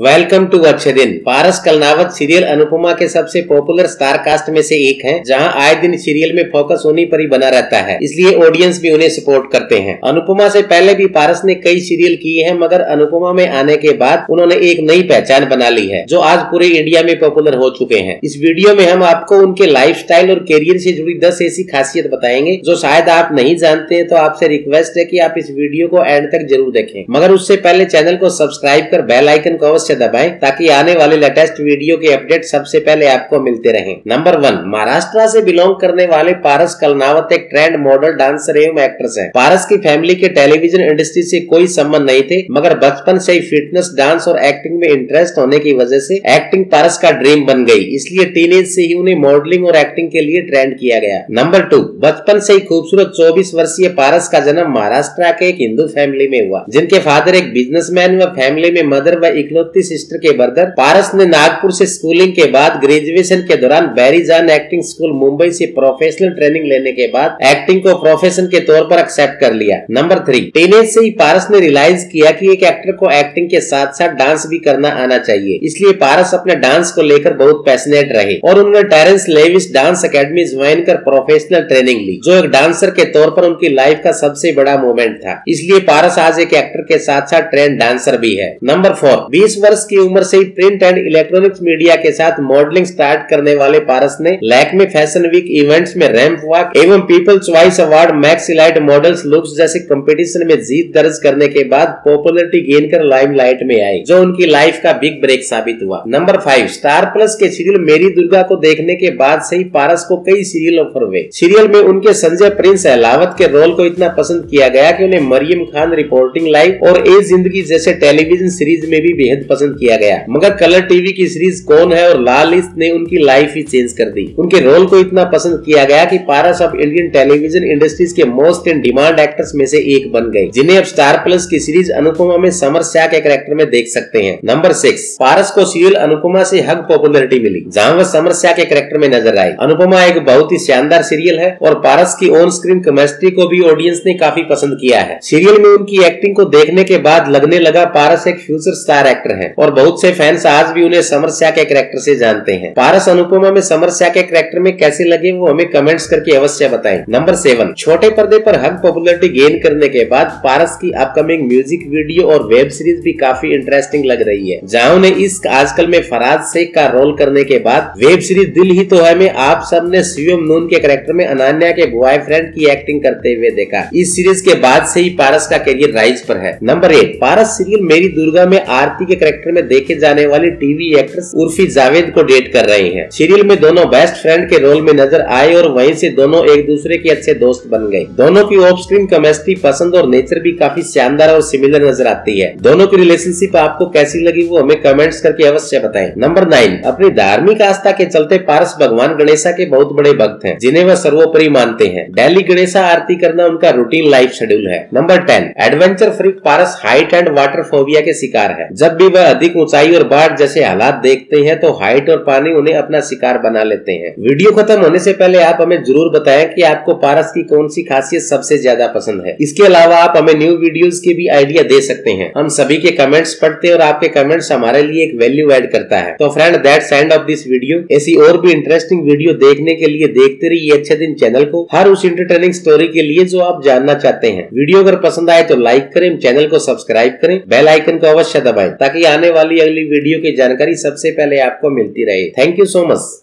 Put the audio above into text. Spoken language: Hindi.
वेलकम टू अच्छे दिन। पारस कलनावत सीरियल अनुपमा के सबसे पॉपुलर स्टार कास्ट में से एक हैं, जहां आए दिन सीरियल में फोकस उन्हीं पर ही बना रहता है, इसलिए ऑडियंस भी उन्हें सपोर्ट करते हैं। अनुपमा से पहले भी पारस ने कई सीरियल किए हैं, मगर अनुपमा में आने के बाद उन्होंने एक नई पहचान बना ली है, जो आज पूरे इंडिया में पॉपुलर हो चुके हैं। इस वीडियो में हम आपको उनके लाइफस्टाइल और कैरियर से जुड़ी 10 ऐसी खासियत बताएंगे जो शायद आप नहीं जानते हैं। तो आपसे रिक्वेस्ट है कि आप इस वीडियो को एंड तक जरूर देखें, मगर उससे पहले चैनल को सब्सक्राइब कर बेल आइकन को अवश्य दबाएं, ताकि आने वाले लेटेस्ट वीडियो के अपडेट सबसे पहले आपको मिलते रहें। नंबर 1, महाराष्ट्र से बिलोंग करने वाले पारस कलनावत एक ट्रेंड मॉडल, डांसर एवं एक्ट्रेस हैं। पारस की फैमिली के टेलीविजन इंडस्ट्री से कोई संबंध नहीं थे, मगर बचपन से ही फिटनेस, डांस और एक्टिंग में इंटरेस्ट होने की वजह से एक्टिंग पारस का ड्रीम बन गई, इसलिए टीनेज से ही उन्हें मॉडलिंग और एक्टिंग के लिए ट्रेंड किया गया। नंबर 2, बचपन से ही खूबसूरत 24 वर्षीय पारस का जन्म महाराष्ट्र के एक हिंदू फैमिली में हुआ, जिनके फादर एक बिजनेसमैन व फैमिली में मदर व इकलौती सिस्टर के ब्रदर। पारस ने नागपुर से स्कूलिंग के बाद ग्रेजुएशन के दौरान बैरीजान एक्टिंग स्कूल मुंबई से प्रोफेशनल ट्रेनिंग लेने के बाद एक्टिंग को प्रोफेशन के तौर पर एक्सेप्ट कर लिया। नंबर 3, टीनेज से ही पारस ने रियलाइज किया कि एक एक्टर को एक्टिंग के साथ साथ डांस भी करना आना चाहिए, इसलिए पारस अपने डांस को लेकर बहुत पैशनेट रहे और उन्होंने Terence Lewis dance academy join कर प्रोफेशनल ट्रेनिंग ली, जो एक डांसर के तौर पर उनकी लाइफ का सबसे बड़ा मोमेंट था। इसलिए पारस आज एक एक्टर के साथ साथ ट्रेंड डांसर भी है। नंबर 4, 20 वर्ष की उम्र से ही प्रिंट एंड इलेक्ट्रॉनिक्स मीडिया के साथ मॉडलिंग स्टार्ट करने वाले पारस ने लैक्मे फैशन वीक इवेंट्स में रैंप वॉक एवं people choice award Max elite models looks जैसे कंपटीशन में जीत दर्ज करने के बाद पॉपुलैरिटी गेन कर लाइमलाइट में आए, जो उनकी लाइफ का बिग ब्रेक साबित हुआ। नंबर 5, स्टार प्लस के सीरियल मेरी दुर्गा को देखने के बाद से ही पारस को कई सीरियल ऑफर हुए। सीरियल में उनके संजय प्रिंस अहलावत के रोल को इतना पसंद किया गया कि उन्हें मरियम खान रिपोर्टिंग लाइव और ए जिंदगी जैसे टेलीविजन सीरीज में भी बेहद पसंद किया गया। मगर कलर टीवी की सीरीज कौन है और लाल इश्क ने उनकी लाइफ ही चेंज कर दी। उनके रोल को इतना पसंद किया गया कि पारस अब इंडियन टेलीविजन इंडस्ट्रीज के मोस्ट इन डिमांड एक्टर्स में से एक बन गए, जिन्हें अब स्टार प्लस की सीरीज अनुपमा में समर शाह के कैरेक्टर में देख सकते हैं। नंबर 6, पारस को सीरियल अनुपमा से हग पॉपुलैरिटी मिली, जहां वह समर शाह के कैरेक्टर में नजर आई। अनुपमा एक बहुत ही शानदार सीरियल है और पारस की ऑन स्क्रीन केमिस्ट्री को भी ऑडियंस ने काफी पसंद किया है। सीरियल में उनकी एक्टिंग को देखने के बाद लगने लगा पारस एक फ्यूचर स्टार एक्टर है और बहुत से फैंस आज भी उन्हें समर शाह के कैरेक्टर से जानते हैं। पारस अनुपमा में समर शाह के कैरेक्टर में कैसे लगे वो हमें कमेंट्स करके अवश्य बताएं। नंबर 7, छोटे पर्दे पर हग पॉपुलैरिटी गेन करने के बाद पारस की अपकमिंग म्यूजिक वीडियो और वेब सीरीज भी काफी इंटरेस्टिंग लग रही है, जहां उन्हें इस आजकल में फराज शेख का रोल करने के बाद वेब सीरीज दिल ही तो है में आप सबने शिवम नून के कैरेक्टर में अनन्या के बॉयफ्रेंड की एक्टिंग करते हुए देखा। इस सीरीज के बाद से ही पारस का करियर राइज पर है। नंबर 8, पारस सीरियल मेरी दुर्गा में आरती के कैरेक्टर में देखे जाने वाली टीवी एक्ट्रेस उर्फी जावेद को डेट कर रहे हैं। सीरियल में दोनों बेस्ट फ्रेंड के रोल में नजर आए और वहीं से दोनों एक दूसरे के अच्छे दोस्त बन गए। दोनों की ऑफ स्क्रीन केमिस्ट्री पसंद और नेचर भी काफी शानदार और सिमिलर नजर आती है। दोनों की रिलेशनशिप आपको कैसी लगी वो हमें कमेंट्स करके अवश्य बताएं। नंबर 9, अपनी धार्मिक आस्था के चलते पारस भगवान गणेशा के बहुत बड़े भक्त हैं, जिन्हें वह सर्वोपरि मानते हैं। डेली गणेशा आरती करना उनका रूटीन लाइफ शेड्यूल है। Number 10, adventure freak Paras height and water phobia के शिकार है। जब भी वह अधिक ऊंचाई और बाढ़ जैसे हालात देखते हैं तो हाइट और पानी उन्हें अपना शिकार बना लेते हैं। वीडियो खत्म होने से पहले आप हमें जरूर बताएं कि आपको पारस की कौन सी खासियत सबसे ज्यादा पसंद है। इसके अलावा आप हमें न्यू वीडियोस के भी आइडिया दे सकते हैं। हम सभी के कमेंट्स पढ़ते हैं और आपके कमेंट्स हमारे लिए एक वैल्यू ऐड करता है। तो friend, that's end of this video. ऐसी और भी इंटरेस्टिंग वीडियो देखने के लिए देखते रहिए अच्छे दिन चैनल को, हर उस इंटरटेनिंग स्टोरी के लिए जो आप जानना चाहते हैं। वीडियो अगर पसंद आए तो लाइक करें, चैनल को सब्सक्राइब करें, बेल आइकन को अवश्य दबाएं, ताकि आने वाली अगली वीडियो की जानकारी सबसे पहले आपको मिलती रहे। Thank you so much.